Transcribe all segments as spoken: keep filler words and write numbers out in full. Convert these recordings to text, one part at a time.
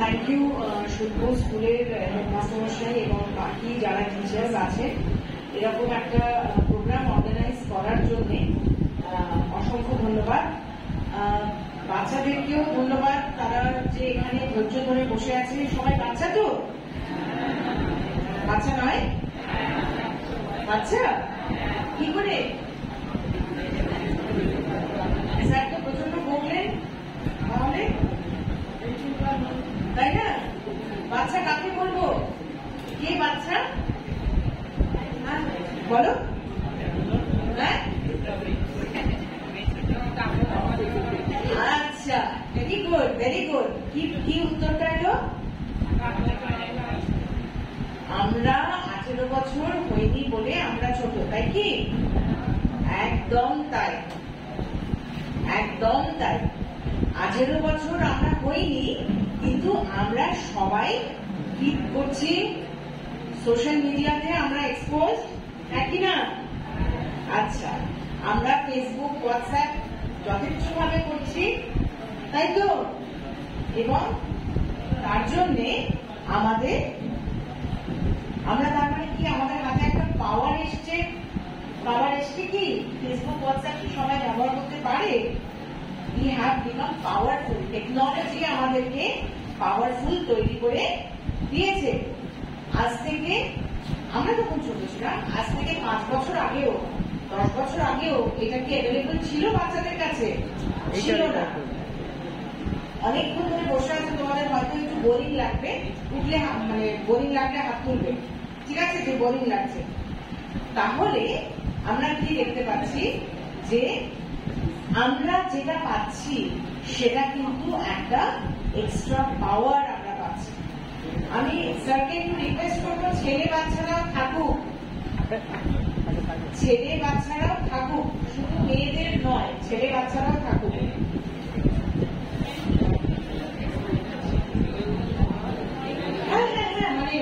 Thank you শুদ্ধ স্কুলের হেডমাস্টারমশাই এবং বাকি যারা টিচার্স আছেন এরকম একটা প্রোগ্রাম অর্গানাইজ করার জন্য অসংখ্য ধন্যবাদ। বাচ্চাদেরকেও ধন্যবাদ, তারা যে এখানে ধৈর্য ধরে বসে আছে। সবাই বাচ্চা তো? বাচ্চা নয়? বাচ্চা কি করে? স্যার তো প্রচন্ড বললেন, তাহলে তাই না? বাচ্চা কাকে বলবো? কে বাচ্চা বলো? হ্যাঁ, আচ্ছা, ভেরি গুড ভেরি গুড। কি কি উত্তরটা এলো? আমরা আঠেরো বছর হয়নি বলে আমরা ছোট, তাই কি? একদম তাই, একদম তাই। আঠেরো বছর আমরা হইনি, কিন্তু আমরা সবাই কি করছি? সোশ্যাল মিডিয়াতে আমরা এক্সপোজ, একই না? আচ্ছা, আমরা ফেসবুক হোয়াটসঅ্যাপ যথেষ্ট ভাবে করছি, তাই তো? এবং তার জন্যে আমাদের আমরা তার মানে কি আমাদের হাতে একটা পাওয়ার এসছে। পাওয়ার এসছে কি? ফেসবুক হোয়াটসঅ্যাপ কি সবাই ব্যবহার করতে পারে? We have become powerful. Technology আমাদেরকে পাওয়ারফুল তৈরি করে দিয়েছে। আজ থেকে আমরা যখন ছোট ছিলাম, আজ থেকে পাঁচ বছর আগেও দশ বছর আগেও এটা কি অ্যাভেলেবল ছিল বাচ্চাদের কাছে? ছিল না। অনেকক্ষণ ধরে বসে আছে, তোমাদের হয়তো একটু বোরিং লাগবে, উঠলে মানে বোরিং লাগলে হাত তুলবে, ঠিক আছে? যে বোরিং লাগছে, তাহলে আমরা কি দেখতে পাচ্ছি যে আমরা যেটা পাচ্ছি সেটা কিন্তু একটা এক্সট্রা পাওয়ার আমরা পাচ্ছি। আমি স্যারকে একটু রিকোয়েস্ট করবো, ছেলে বাচ্চারাও থাকুক, ছেলে বাচ্চারাও থাকুক, শুধু মেয়েদের নয়, ছেলে বাচ্চারাও থাকুক। হ্যাঁ হ্যাঁ হ্যাঁ, মানে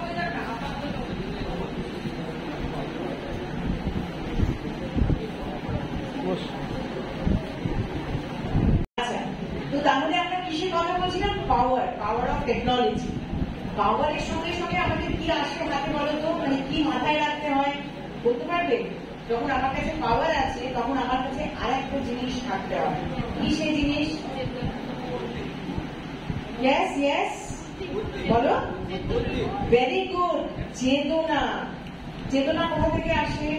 তো তাহলে আমরা কিসের কথা বলছিলাম? Power, power of technology. পাওয়ারের সঙ্গে সঙ্গে আমাদের কি আসে হাতে বলো তো? মানে কি মাথায় রাখতে হয় বলতে পারবে? যখন আমার কাছে পাওয়ার আছে তখন আমার কাছে আর একটা জিনিস থাকতে হয়। কি সেই জিনিস? ইয়েস ইয়েস বলো। Very good, Chetana. চেতনা কোথা থেকে আসে?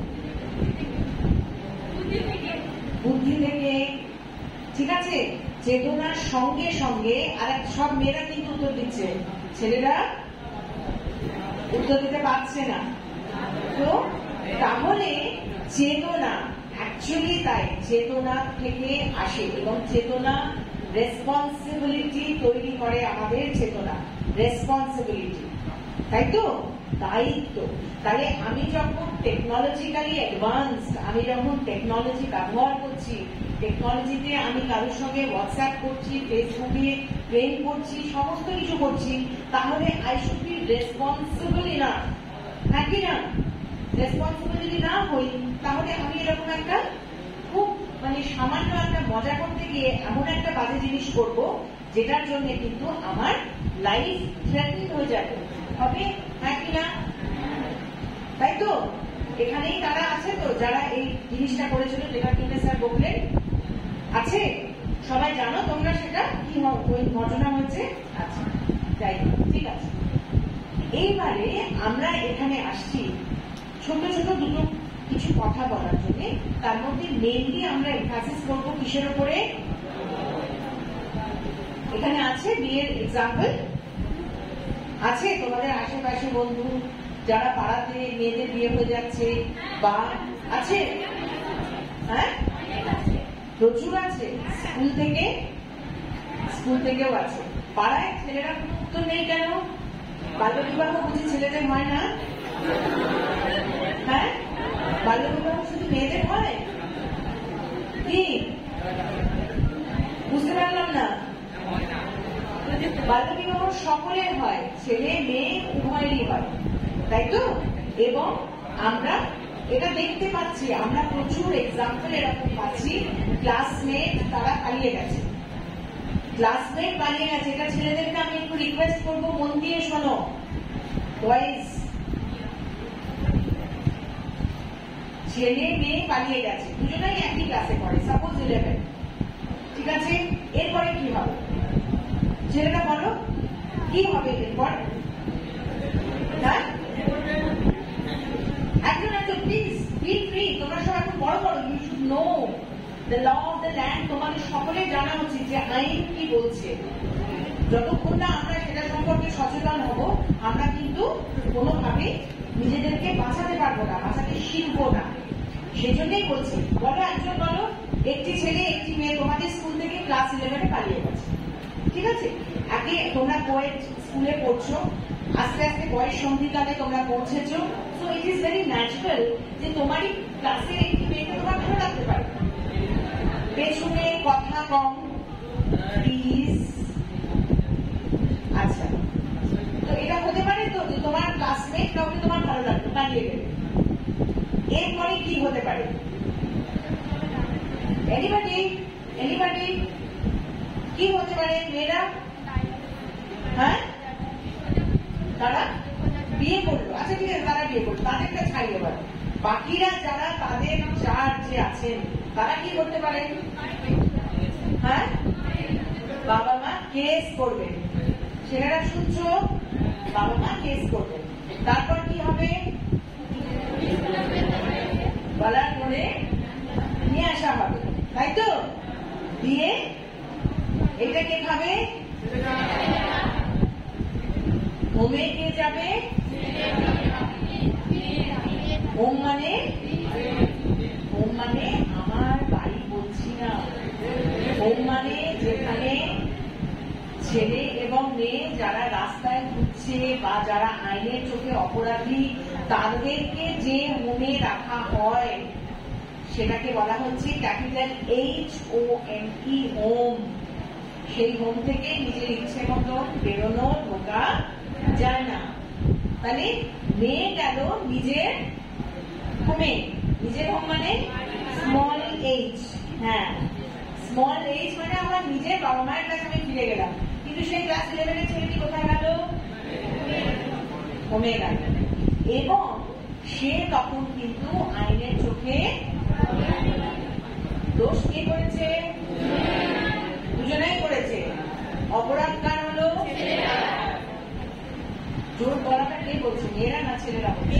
বুদ্ধি থেকে, ঠিক আছে? চেতনার সঙ্গে সঙ্গে আর সব মেয়েরা কিন্তু উত্তর দিচ্ছে, ছেলেরা উত্তর দিতে পারছে না। তো তাহলে চেতনা অ্যাকচুয়ালি তাই চেতনা থেকে আসে, এবং চেতনা রেসপন্সিবিলিটি তৈরি করে। আমাদের চেতনা রেসপন্সিবিলিটি, তাই তো? দায়িত্ব। তাহলে আমি যখন টেকনোলজিক্যালি অ্যাডভান্সড, আমি যখন টেকনোলজি ব্যবহার করছি, টেকনোলজিতে আমি কারোর সঙ্গে হোয়াটসঅ্যাপ করছি, ফেসবুকে ট্রেন করছি, সমস্ত কিছু করছি, তাহলে আই শুড বি রেসপন্সিবল না, হ্যাঁ কি না? রেসপন্সিবল যদি না হই, তাহলে আমি এরকম একটা খুব মানে সামান্য একটা মজা করতে গিয়ে এমন একটা বাজে জিনিস করব যেটার জন্য কিন্তু আমার লাইফ থ্রেটনিং হয়ে যাবে, হবে, হ্যাঁ কি না? তাই তো? এখানেই তারা আছে তো যারা এই জিনিসটা করেছিল, যেটার জন্য স্যার বললেন, আছে? সবাই জানো তোমরা সেটা কি ঘটনা হয়েছে? আচ্ছা, যাই হোক, ঠিক আছে। এইবারে আমরা এখানে আসছি ছোট ছোট দুটো কিছু কথা বলার জন্য। তার মধ্যে মেইনলি আমরা এমফাসিস করবো কিসের উপরে? এখানে আছে বিয়ের এক্সাম্পল আছে? তোমাদের আশেপাশে বন্ধু যারা পাড়াতে মেয়েদের বিয়ে হয়ে যাচ্ছে বা আছে? হ্যাঁ, প্রচুর আছে। স্কুল থেকে, স্কুল থেকেও আছে। পাড়ায় ছেলেরা কোনো উত্তর নেই কেন? বাল্য বিবাহ বুঝি ছেলেদের হয় না? হ্যাঁ, বাল্য বিবাহ শুধু মেয়েদের হয়? কি বুঝতে পারলাম না। বাল্য বিবাহ সকলের হয়, ছেলে মেয়ে উভয়েরই হয়, তাই তো? এবং আমরা এটা দেখতে পাচ্ছি, আমরা প্রচুর এক্সাম্পল এরকম পাচ্ছি, ক্লাসমেট তারা পালিয়ে গেছে, ক্লাসমেট পালিয়ে গেছে, এটা ছেলেদেরকে আমি একটু রিকোয়েস্ট করবো, মন দিয়ে শোনো। বয়েজ, ছেলে মেয়ে পালিয়ে গেছে, দুজনেই একই ক্লাসে পড়ে, সাপোজ ইলেভেন, ঠিক আছে? এরপরে কি হবে? ছেলেটা বলো কি হবে এরপর? হ্যাঁ, একজন একজন প্লিজ ফিল ফ্রি, তোমরা সব এখন বড় বড়, you should know the law of the land. তোমাদের সকলের জানা উচিত যে আইন কি বলছে। যতক্ষণ না আমরা সেটা সম্পর্কে সচেতন হব, আমরা কিন্তু কোনোভাবে নিজেদেরকে বাঁচাতে পারবো না, বাঁচাতে শিখবো না। সেজন্যই বলছি, বলো একজন বলো, একটি ছেলে একটি মেয়ে তোমাদের স্কুল থেকে ক্লাস ইলেভেনে পালিয়ে গেছে, ঠিক আছে? আগে তোমরা কোয়েড স্কুলে পড়ছো, আস্তে আস্তে বয়স সন্ধিকালে তোমরা পৌঁছেছো, so it is very natural যে তোমারই ক্লাসের একটি মেয়েকে তোমার ভালো লাগতে পারে। পেছনে কথা কম প্লিজ। আচ্ছা, তো এটা হতে পারে তো যে তোমার ক্লাসমেট কাউকে তোমার ভালো লাগবে, পালিয়ে গেলে। এরপরে কি হতে পারে? এনিবডি এনিবডি কি হতে পারে মেয়েরা? হ্যাঁ, তারা বিয়ে করলো। আচ্ছা ঠিক আছে, তারা বিয়ে করলো, তাদেরটা ছাই। এবার বাকিরা যারা তাদের চার যে আছেন তারা কি করতে পারেন? হ্যাঁ, বাবা মা কেস করবেন। ছেলেরা শুনছো, বাবা মা কেস করবেন। তারপর কি হবে? বলার পরে নিয়ে আসা হবে, তাই তো? দিয়ে এটা কে খাবে? হোমে কে যাবে? হোম মানে হোম মানে আমার বাড়ি বলছি না, হোম মানে যেখানে ছেলে এবং মেয়ে যারা রাস্তায় ঘুরছে বা যারা আইনের চোখে অপরাধী, তাদেরকে যে হোমে রাখা হয় সেটাকে বলা হচ্ছে capital H O M E, home. সেই হোম থেকে নিজের ইচ্ছে মতো বেরোনো ঢোকা যায় না। তাহলে মেয়ে গেল নিজের হোমে, নিজের হোম মানে স্মল এইচ। হ্যাঁ, স্মল এইচ মানে আমার নিজের বাবা মায়ের কাছে আমি ফিরে গেলাম। কিন্তু সেই ক্লাস ইলেভেনের ছেলেটি কোথায় গেল? হোমে গেল। এবং সে তখন কিন্তু আইনের চোখে দোষ কে করেছে? দুজনেই করেছে। অপরাধ কার হলো? জোর গলাটা কে বলছে, মেয়েরা না ছেলেরা বলছে?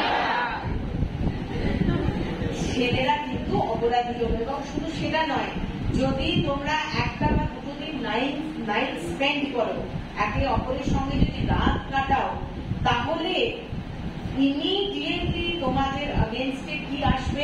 ছেলেরা কিন্তু অপরাধী হলো। এবং শুধু সেটা নয়, যদি তোমরা একটা বা দুটো দিন নাইট নাইট স্পেন্ড করো, একে অপরের সঙ্গে যদি রাত কাটাও, তাহলে ইমিডিয়েটলি তোমাদের আগেনস্টে কি আসবে?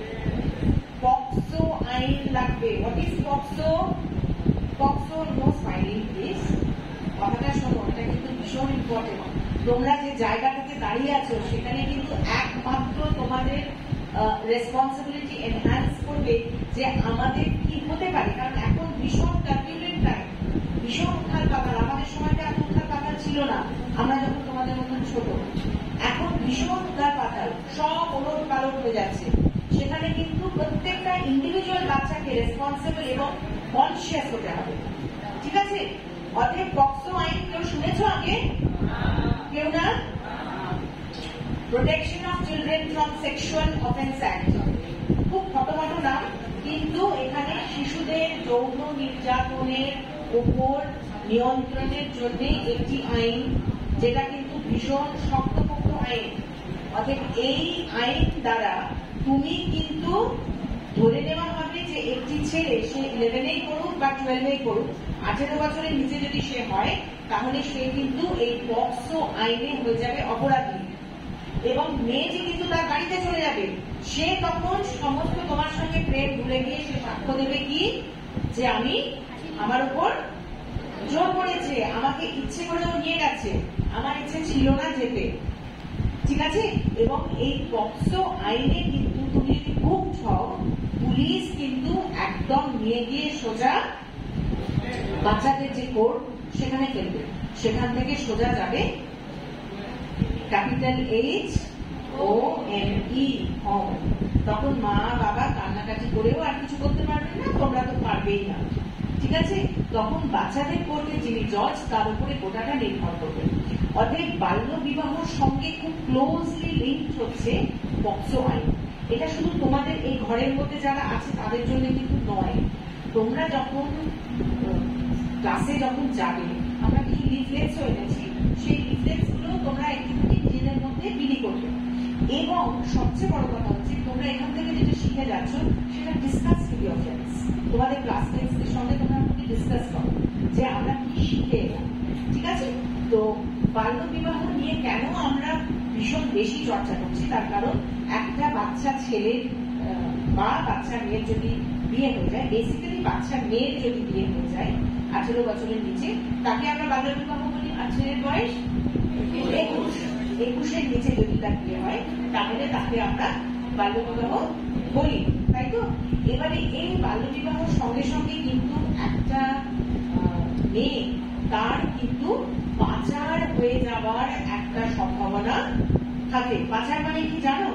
পক্সো আইন লাগবে। What is POCSO? POCSO, no smiling please, কথাটা শোনো, এটা কিন্তু ভীষণ ইম্পর্টেন্ট। তোমরা যে জায়গাটাতে দাঁড়িয়ে আছো সেখানে কিন্তু একমাত্র তোমাদের রেসপন্সিবিলিটি এনহ্যান্স করবে যে আমাদের কি হতে পারে। কারণ এখন ভীষণ টার্বুলেন্ট টাইম, ভীষণ উত্থাল পাতাল। আমাদের সময়টা এত উত্থাল পাতাল ছিল না, আমরা যখন তোমাদের মতন ছোট। এখন ভীষণ উত্থাল পাতাল, সব ওলট পালট হয়ে যাচ্ছে। সেখানে কিন্তু প্রত্যেকটা ইন্ডিভিজুয়াল বাচ্চাকে রেসপন্সিবল এবং কনসিয়াস হতে হবে, ঠিক আছে? অতএব পক্সো আইন কেউ শুনেছ আগে? কেউ না? Protection of children from sexual offence act, খুব ফটোফটো নাম, কিন্তু এখানে শিশুদের যৌন নির্যাতনের উপর নিয়ন্ত্রণের জন্য একটি আইন, যেটা কিন্তু ভীষণ শক্তপোক্ত আইন। অতএব এই আইন দ্বারা তুমি কিন্তু ধরে নেওয়া হবে যে একটি ছেলে, সে ইলেভেনেই পড়ুক বা টুয়েলভেই পড়ুক, আঠেরো বছরের নিচে যদি সে হয়, তাহলে সে কিন্তু এই পক্সো আইনে হয়ে যাবে অপরাধী। এবং মেয়েটি কিন্তু তার বাড়িতে চলে যাবে। সে তখন সমস্ত তোমার সঙ্গে প্রেম ভুলে গিয়ে সে সাক্ষ্য দেবে কি, যে আমি, আমার উপর জোর করেছে, আমাকে ইচ্ছে করেও নিয়ে গেছে, আমার ইচ্ছে ছিল না যেতে, ঠিক আছে? এবং এই পক্সো আইনে কিন্তু তুমি যদি হুকড হও, পুলিশ কিন্তু একদম নিয়ে গিয়ে সোজা বাচ্চাদের যে কোর্ট সেখানে ফেলবে। সেখান থেকে সোজা যাবে capital H O M E, home. তখন মা বাবা কান্নাকাটি করেও আর কিছু করতে পারবে না, তোমরা তো পারবেই না। ঠিক আছে? তখন বাচ্চাদের কোর্টে যিনি জজ তার উপরে গোটাটা নির্ভর করবে। অতএব বাল্য বিবাহর সঙ্গে খুব ক্লোজলি লিঙ্ক হচ্ছে পক্সো আইন। এটা শুধু তোমাদের এই ঘরের মধ্যে যারা আছে তাদের জন্য কিন্তু নয়। তোমরা যখন ক্লাসে যখন যাবে, আমরা কিছু লিফলেটস এনেছি, সেই লিফলেটস গুলো তোমরা একটু নিজেদের মধ্যে বিলি করবে। এবং সবচেয়ে বড় কথা হচ্ছে তোমরা এখান থেকে যেটা শিখে যাচ্ছ সেটা ডিসকাস উইথ ইওর ফ্রেন্ডস। তোমাদের ক্লাসমেটসদের সঙ্গে তোমরা ডিসকাস করো যে আমরা কি শিখে এলাম। ঠিক আছে? তো বাল্য বিবাহ নিয়ে কেন আমরা ভীষণ বেশি চর্চা করছি, তার কারণ একটা বাচ্চা ছেলের বা বাচ্চা মেয়ের যদি বিয়ে হয়ে যায়, বেসিক্যালি বাচ্চা মেয়ের যদি বিয়ে হয়ে যায় আঠেরো বছরের নিচে, তাকে আমরা বাল্য বিবাহ বলি। আর ছেলের বয়স একুশ, একুশের নিচে যদি তার বিয়ে হয় তাহলে তাকে আমরা বাল্য বিবাহ বলি, তাই তো? এবারে এই বাল্য বিবাহের সঙ্গে সঙ্গে কিন্তু একটা মেয়ে তার কিন্তু পাচার হয়ে যাওয়ার একটা সম্ভাবনা থাকে। পাচার মানে কি জানো?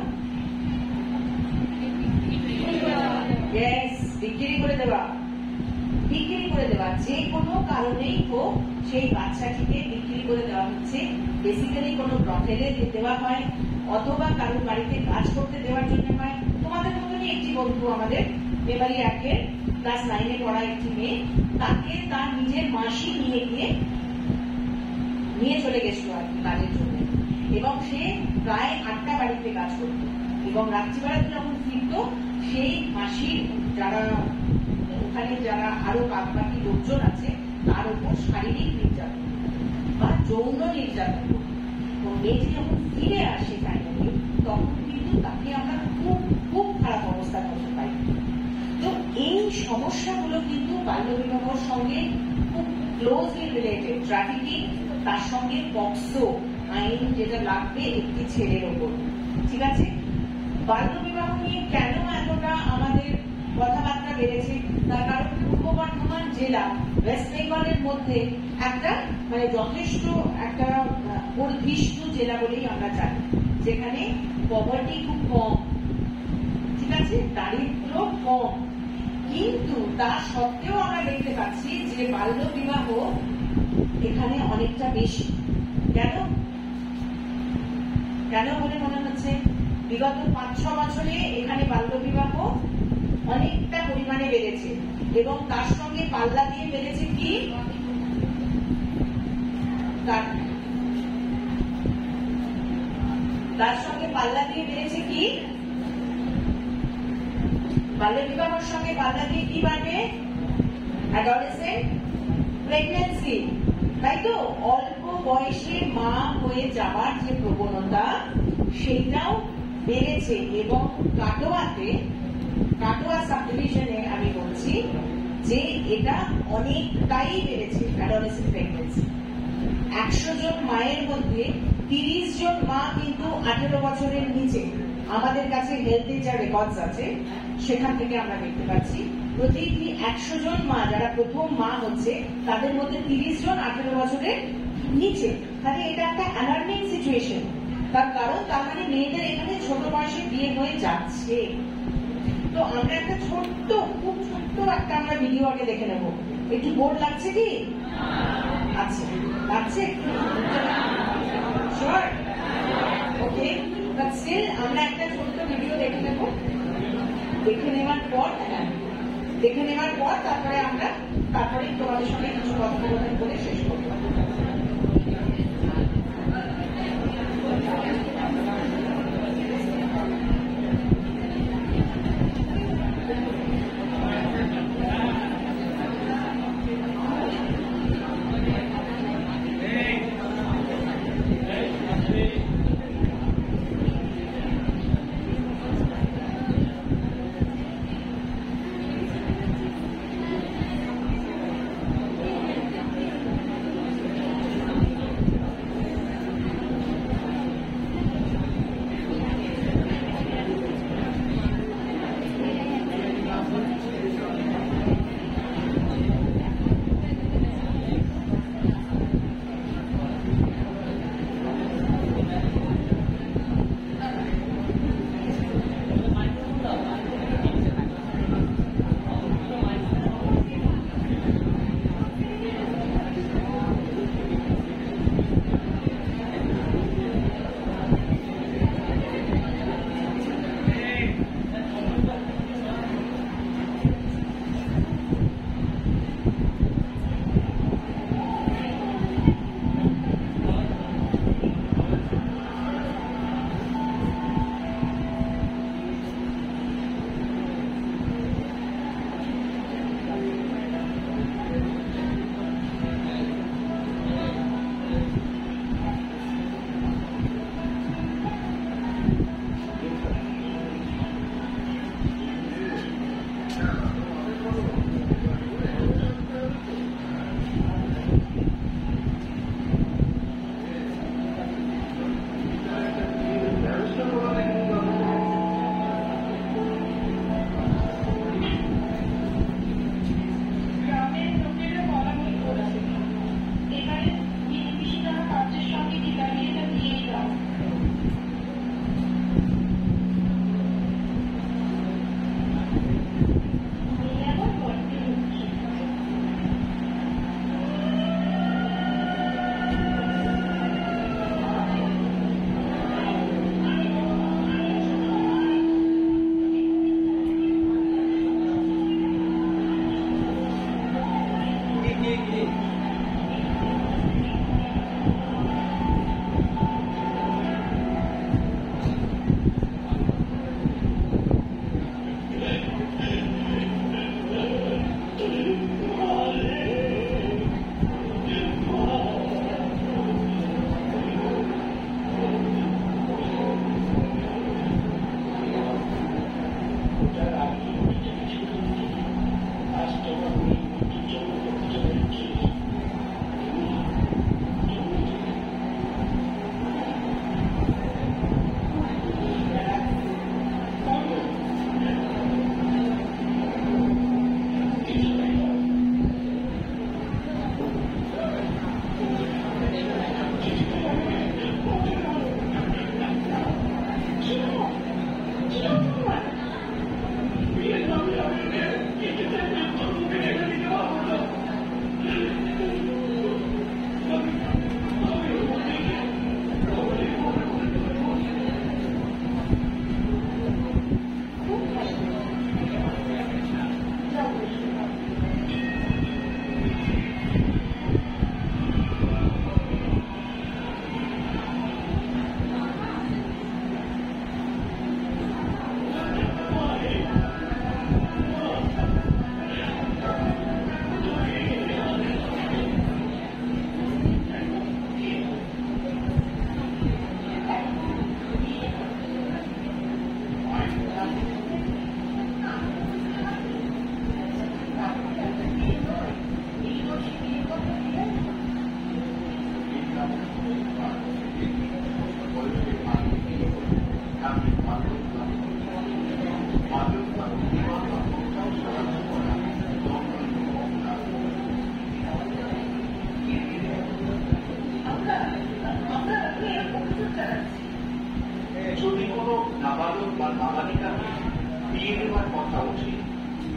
বিক্রি করে দেওয়া। বিক্রি করে দেওয়া যে কোনো কারণেই হোক সেই বাচ্চাটিকে বিক্রি করে দেওয়া হচ্ছে। বেসিক্যালি কোনো ব্রথেলে দেওয়া হয় অথবা কারোর বাড়িতে কাজ করতে দেওয়ার জন্য হয়। তোমাদের মতনই একটি বন্ধু আমাদের এবারে একের ক্লাস নাইনে পড়া একটি মেয়ে, তাকে তার নিজের মাসি নিয়ে গিয়ে নিয়ে চলে গেছিল আর কি কাজের জন্য, এবং সে প্রায় আটটা বাড়িতে কাজ করত এবং রাত্রিবেলাতে যখন ফিরত সেই মাসির যারা ওখানে যারা আরো বাকি লোকজন আছে তার উপর শারীরিক নির্যাতন বা যৌন নির্যাতন। তো মেয়েটি যখন ফিরে আসে ফাইনালি তখন কিন্তু তাকে আমরা খুব খুব খারাপ অবস্থা করতে পাই। তো এই সমস্যাগুলো কিন্তু বাল্য বিবাহের সঙ্গে খুব ক্লোজলি রিলেটেড। ট্রাফিকিং, তার সঙ্গে পক্সো আইন যেটা লাগবে একটি ছেলের ওপর। ঠিক আছে? বাল্য বিবাহ নিয়ে কেন এতটা আমাদের কথাবার্তা বেড়েছে, তার কারণ পূর্ব বর্ধমান জেলা ওয়েস্ট বেঙ্গলের মধ্যে একটা মানে যথেষ্ট একটা বর্ধিষ্ণু জেলা বলেই আমরা জানি, যেখানে পভার্টি খুব কম। ঠিক আছে? দারিদ্র কম, কিন্তু তা সত্ত্বেও আমরা দেখতে পাচ্ছি যে বাল্য বিবাহ এখানে অনেকটা বেশি। কেন কেন বলে মনে হচ্ছে? বিগত পাঁচ ছ বছরে এখানে বাল্য বিবাহ অনেকটা পরিমাণে বেড়েছে এবং তার সঙ্গে পাল্লা দিয়ে বেড়েছে কি, তার সঙ্গে পাল্লা দিয়ে বেড়েছে কি, বাল্য বিবাহের সঙ্গে পাল্লা দিয়ে কি বাড়বে? অ্যাডোলেসেন্ট প্রেগন্যান্সি, তাই তো? অল্প বয়সে মা হয়ে যাওয়ার যে প্রবণতা সেটাও বেড়েছে। এবং কাটোয়াতে, কাটোয়া সাব ডিভিশনে আমি বলছি যে এটা অনেকটাই বেড়েছে অ্যাডোলেসেন্ট প্রেগন্যান্সি। একশো জন মায়ের মধ্যে তিরিশ জন মা কিন্তু আঠেরো বছরের নিচে। আমাদের কাছে হেলথের যা রেকর্ডস আছে সেখান থেকে আমরা দেখতে পাচ্ছি প্রতিটি একশো জন মা যারা প্রথম মা হচ্ছে তাদের মধ্যে তিরিশ জন আঠেরো বছরের নিচে। তাহলে এটা একটা অ্যালার্মিং সিচুয়েশন। তার কারণ তার মানে মেয়েদের এখানে ছোট বয়সে বিয়ে হয়ে যাচ্ছে। তো আমরা একটা ছোট্ট খুব ছোট্ট একটা আমরা ভিডিও আগে দেখে নেব। একটু বোর্ড লাগছে কি? আচ্ছা, লাগছে? শিওর? ওকে, বাট স্টিল আমরা একটা ছোট্ট ভিডিও দেখে নেব। দেখে নেওয়ার পর দেখে নেওয়ার পর তারপরে আমরা তারপরে তোমাদের সঙ্গে কিছু কথোপকথন করে শেষ করবো।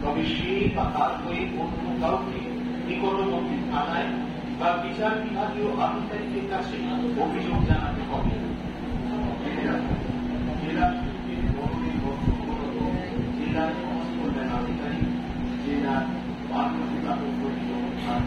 তবে সে বা তার হয়ে অন্য কাউকে নিকটবর্তী থানায় বা বিচার বিভাগীয় আধিকারিকের কাছে অভিযোগ জানাতে হবে। জেলা শিল্পীর বড়দের বর্তমানত জেলার সমাজ কল্যাণ আধিকারিক, জেলার বাল্য বিভাগ পরিচালক।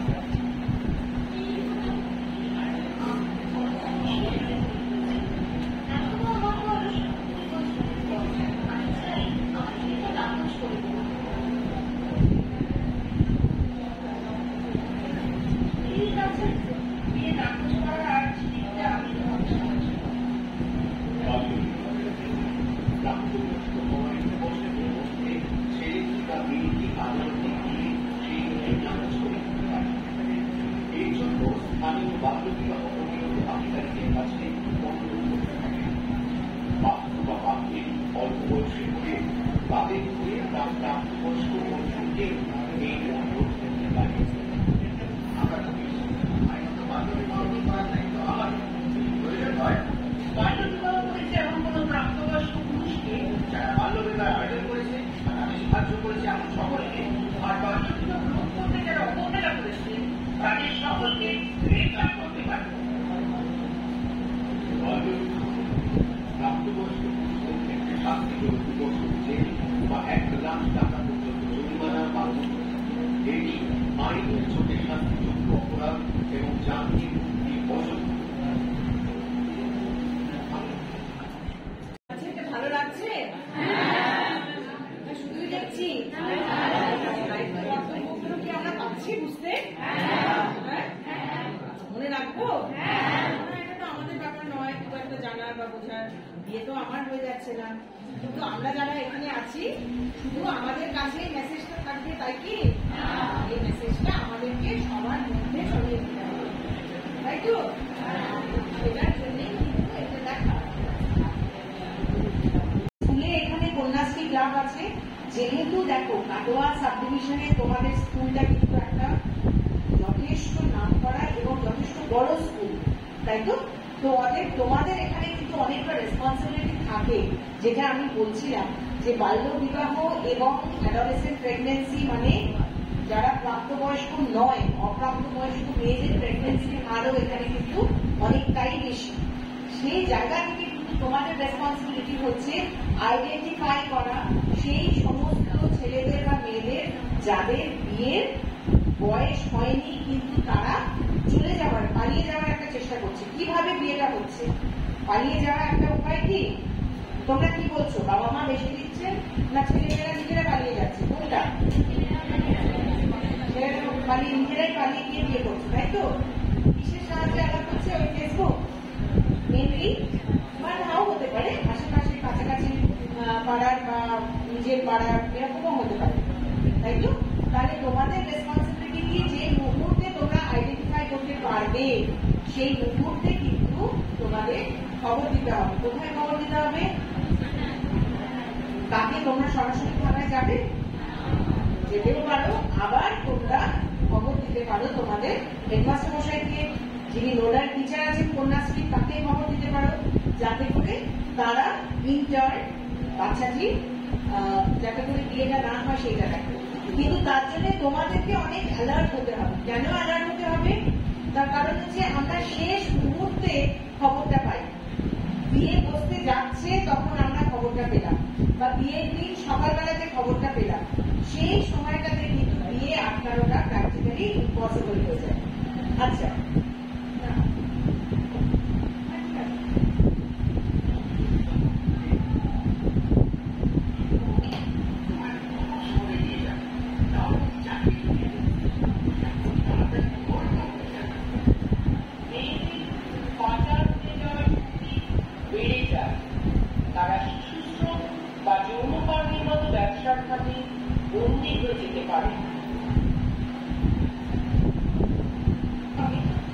এই জন্য স্থানীয় বাল্য বিবাহ আধিকারিকের কাছে পাত্র বা পাত্রী অল্প বয়সী হয়ে তাদের হয়ে তার প্রাপ্তবয়স্ক বন্ধুকে এই অনুরোধ করতে পারে। আমরা আইনত বাল্য বিবাহ করার দায়িত্ব আমার প্রয়োজন হয়। বাল্য বিবাহ করেছে এমন কোন প্রাপ্তবয়স্ক পুরুষকে যারা বাল্য বিবাহ আয়োজন করেছে, আমি সাহায্য করেছি এমন সকলকে, আর বাল্য বিবাহ রোধ করতে যারা অবহেলা করেছে তাদের সকলকে গ্রেফতার করতে পারে। প্রাপ্তবয়স্ক পুরুষদের ক্ষেত্রে শাস্তি হল দু বছর জেল বা এক লাখ টাকা পর্যন্ত জরিমানা পালন। এটি আইনের চোখে শাস্তিযোগ্য অপরাধ এবং জামিন মুক্তি অযোগ্য। ভালো লাগছে? শুধুই দেখছি আমরা পাচ্ছি বুঝতে, মনে রাখবো। এটা তো আমাদের ব্যাপার নয় খুব একটা জানার বা বোঝার, বিয়ে তো আমার হয়ে যাচ্ছে না, কিন্তু আমরা যারা এখানে আছি শুধু আমাদের কাছে মেসেজটা থাকবে তাই কি? এই মেসেজটা আমাদেরকে সবার মধ্যে ছড়িয়ে দিতে হবে, তাই তো? সেটার জন্যই কিন্তু এটা দেখা স্কুলে এখানে কন্যাশ্রী ক্লাব আছে। যেহেতু দেখো কাটোয়া সাব ডিভিশনে তোমাদের স্কুলটা কিন্তু একটা যথেষ্ট নাম করা এবং যথেষ্ট বড় স্কুল, তাই তো? তো অনেক তোমাদের এখানে কিন্তু অনেকটা রেসপন্সিবিলিটি থাকে, যেটা আমি বলছিলাম যে বাল্য বিবাহ এবং অ্যাডোলেসেন্ট প্রেগনেন্সি মানে যারা প্রাপ্তবয়স্ক নয়, অপ্রাপ্তবয়স্ক মেয়েদের প্রেগনেন্সির হারও এখানে কিন্তু অনেকটাই বেশি। সেই জায়গা থেকে কিন্তু তোমাদের রেসপন্সিবিলিটি হচ্ছে আইডেন্টিফাই করা সেই সমস্ত ছেলেদের বা মেয়েদের যাদের বিয়ের বয়স হয়নি কিন্তু তারা চলে যাওয়ার, পালিয়ে যাওয়ার একটা চেষ্টা করছে। কিভাবে বিয়েটা হচ্ছে? পালিয়ে যাওয়ার একটা উপায় কি? তোমরা কি বলছো? বাবা মা বেশি দিচ্ছে না ছেলেমেয়েরা নিজেরা পালিয়ে যাচ্ছে? কোনটা? ছেলেরা পালিয়ে নিজেরাই পালিয়ে গিয়ে বিয়ে করছে, তাই তো? কিসের সাহায্যে আলাপ করছে? ওই ফেসবুক মেনলি, বা নাও হতে পারে, আশেপাশে কাছাকাছি পাড়ার বা নিজের পাড়ার, এরকমও হতে পারে, তাই তো? তাহলে তোমাদের রেসপন্সিবিলিটি কি? যে মুহূর্তে তোমরা আইডেন্টিফাই করতে পারবে সেই মুহূর্তে কিন্তু তোমাদের খবর দিতে হবে। কোথায় খবর দিতে হবে? তাকে তোমরা সরাসরি থানায় যাবে, যেতেও পারো, আবার তোমরা খবর দিতে পারো তোমাদের হেডমাস্টার মশাইকে, যিনি নোডাল টিচার আছেন কন্যাশ্রী, তাকে খবর দিতে পারো, যাতে করে তারা ইন্টার্ন বাচ্চাটি যাতে করে বিয়েটা না হয় সেটা দেখো। কিন্তু তার জন্য তোমাদেরকে অনেক অ্যালার্ট হতে হবে। কেন অ্যালার্ট হতে হবে? তার কারণ হচ্ছে আমরা শেষ মুহূর্তে খবরটা পাই। বিয়ে বসতে যাচ্ছে তখন আমরা খবরটা পেলাম, বা বিয়ের দিন সকালবেলাতে খবরটা পেলাম, সেই সময়টাতে কিন্তু বিয়ে আটকানোটা প্র্যাকটিক্যালি ইম্পসিবল হয়ে যায়। আচ্ছা, তারা শিশুশ্রম বা যৌনকর্মের মতো ব্যবসার খাতে বন্দী হয়ে যেতে পারে।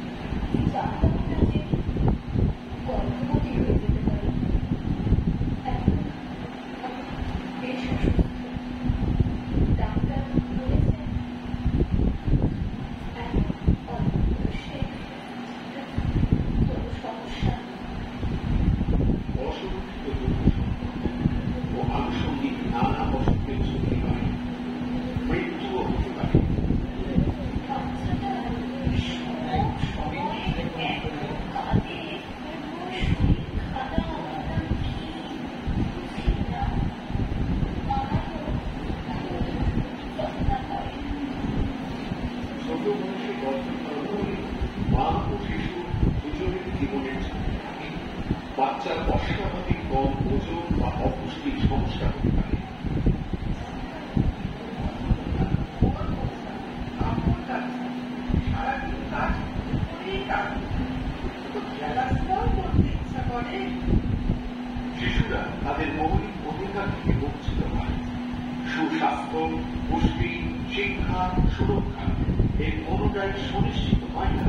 করে শিশুরা তাদের মৌলিক অধিকার থেকে বঞ্চিত হয়। সুস্বাস্থ্য, পুষ্টি, শিক্ষা, সুরক্ষা এর কোনোটাই সুনিশ্চিত হয় না।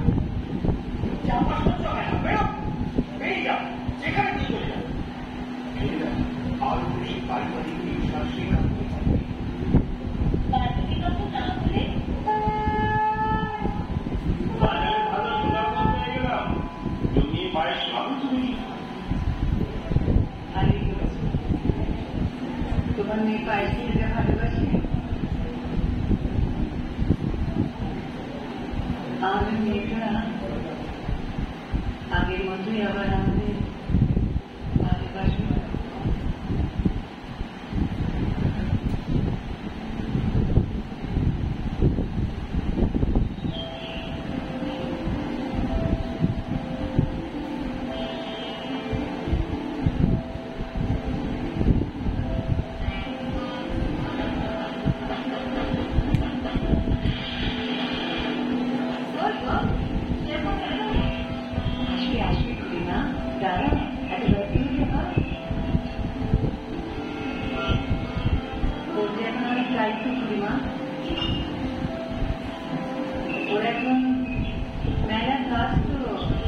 আরো বেশি পারিবারিক হিংসার শিকার হয়ে থাকে। তোমার মেয়ে পায়েস খেতে ভালোবাসে? আমাদের মেয়েটা আগের মতোই আবার আমাদের ভালোবাসে। ওর এখন মেলা কাজ তো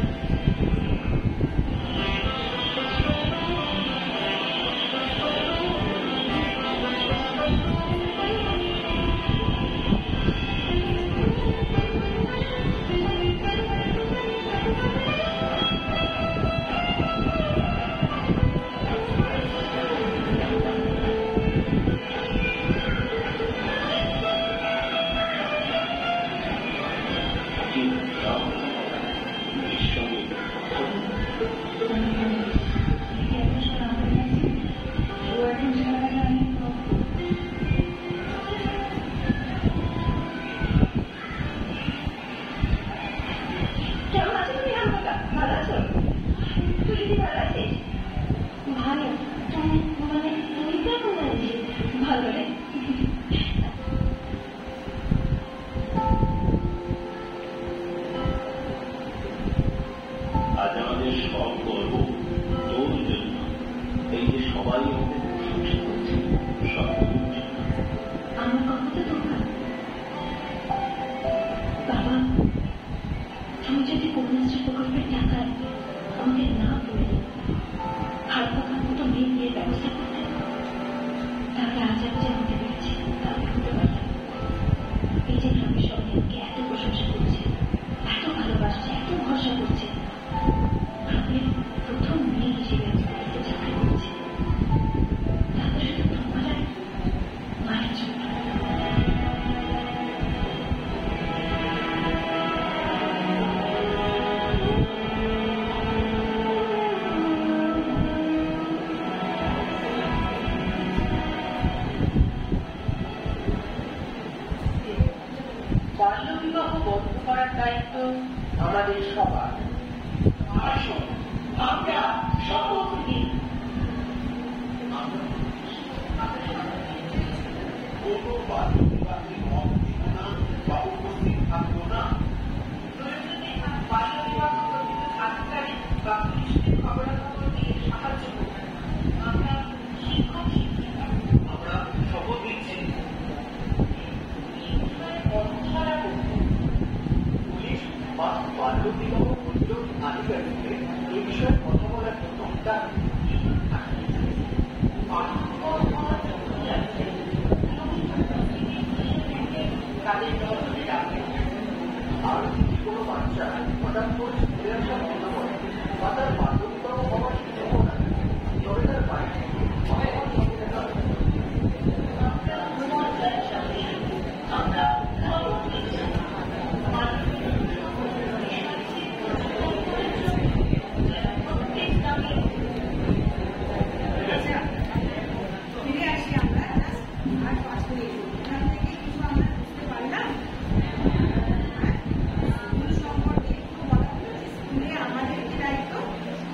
আজ আমাদের সব গর্ব তোর জন্য। এই যে সবাই আমাদের প্রশংসা করছে, সব আমার কথা তো তোমার বাবা, তুমি যদি কন্যাশ্রী প্রকল্পের টাকায় আমাকে না বলে হাত পাখার মতো মেয়ে দিয়ে ব্যবস্থা করতে, তাহলে আজ আমি যে আমাকে পেরেছি তাহলে হতে পারতাম। এই যে আমি সবাই আমাকে এত প্রশংসা করছে, এত ভালোবাসছে, এত ভরসা করছে, আমি প্রথম মেয়ে হিসেবে আজকে চাকরি করছি, তাহলে শুধু তোমার আর মায়ের জন্য। বাল্যবিবাহ বন্ধ করার দায়িত্ব আমাদের সবার। আসুন আমরা শপথ নিই। কোনো বাল্যবিবাহে মত দিব না বা উপস্থিত থাকবো না। প্রয়োজনে বাল্যবিবাহ প্রতিরোধ আধিকারিক বা পুলিশকে খবরাখবর দিয়ে সাহায্য করবেন। আমরা শিক্ষক শিক্ষিকা আমরা শপথ দিচ্ছি পথছাড়া করব। পুলিশ বা বাল্যবিবাহ প্রতিরোধ আধিকারিককে এই বিষয়ে কথা বলার জন্য তার তাদের দলকে ডাকবেন। আর যদি কোনো বাচ্চা হঠাৎ করে ফিরে আসা বন্ধ করে বা তার বাল্যবিবাহ হওয়ার সম্ভাবনা থাকে, তবে তার বাড়ি থেকে অনেক সঙ্গে দেখা হবে। আমরা ফিরে আসি আমরা আর পাঁচ মিনিট এখান থেকে কিছু আমরা বুঝতে পারলাম। স্কুল সম্পর্কে একটু বলা হলো যে স্কুলে আমাদের কি দায়িত্ব,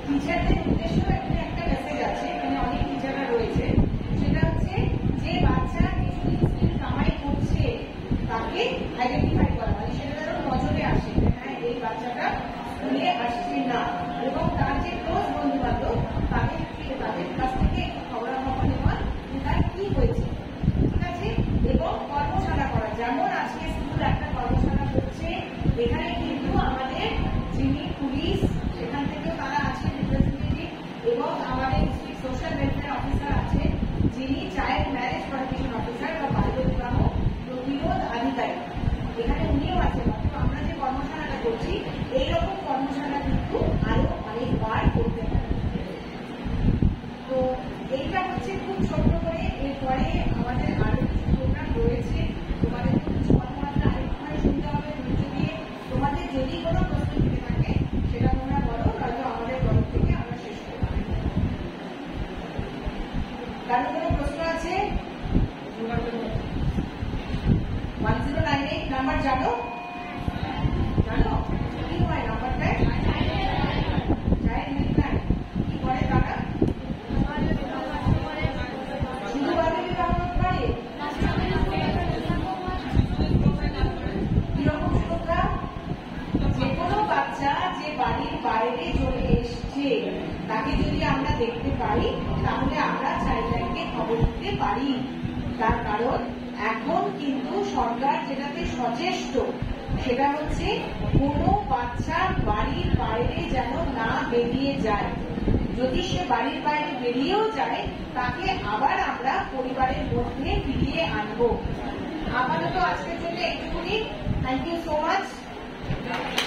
টিচারদের উদ্দেশ্য এখানে একটা মেসেজ আছে, এখানে অনেক টিচাররা রয়েছে, সেটা হচ্ছে যে বাচ্চা কিছুদিন স্কুল কামাই করছে তাকে আইডেন্টিফাই করা, মানে সেটা যেন নজরে আসে, হ্যাঁ এই বাচ্চাটা স্কুলে আসছে না, এবং তার যে ক্লোজ বন্ধু বান্ধব তাদের তাদের কাছ থেকে খবরাখবর নেওয়া তার কি হয়েছে, ঠিক আছে। এবং কর্মশালা করা, যেমন আজকে স্কুল একটা কর্মশালা করছে, এখানে কিন্তু আমাদের যিনি পুলিশ সেখান থেকেও তারা আছেন রিপ্রেজেন্টেটিভ, এবং আমাদের ডিস্ট্রিক্ট সোশ্যাল ওয়েলফেয়ার অফিসার আছেন যিনি চাইল্ড ম্যারেজ প্রটেকশন অফিসার বা বাল্য বিবাহ প্রতিরোধ আধিকারিক, এখানে উনিও আছেন। অথবা আমরা যে কর্মশালাটা করছি এইরকম কর্মশালা কিন্তু আরো অনেকবার করতে পারে। তো এইটা হচ্ছে খুব ছোট্ট করে, এরপরে আমাদের আরো কিছু প্রোগ্রাম রয়েছে, তোমাদের কিছু কথাবার্তা আরেকটুখানি শুনতে হবে, বুঝতে দিয়ে তোমাদের যদি কোনো প্রশ্ন থেকে থাকে সেটা তোমরা বলো, নয়তো আমাদের তরফ থেকে আমরা শেষ করবো। কারো কোনো প্রশ্ন আছে? One zero nine eight number জানো? জানো কি হয় নাম্বারটা? Child helpline. কি করে তারা? শুধু বাল্য বিবাহ করে? কিরকম সুরক্ষা? যে কোনো বাচ্চা যে বাড়ির বাইরে চলে এসছে তাকে যদি আমরা দেখতে পাই তাহলে আমরা চাইল্ড লাইনকে খবর দিতে পারি। তার কারণ এখন কিন্তু সরকার যেটাতে সচেষ্ট সেটা হচ্ছে কোনো বাচ্চা বাড়ির বাইরে যেন না বেরিয়ে যায়, যদি সে বাড়ির বাইরে বেরিয়েও যায় তাকে আবার আমরা পরিবারের মধ্যে ফিরিয়ে আনবো। আপাতত আজকের জন্য একটুখানি, থ্যাংক ইউ সো মাচ।